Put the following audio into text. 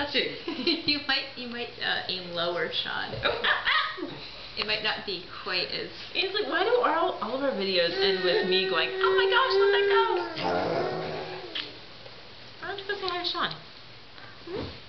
touching. you might aim lower, Sean. It might not be quite as... It's like, why do all of our videos end with me going, oh my gosh, let that go? Why don't you go say hi to Sean?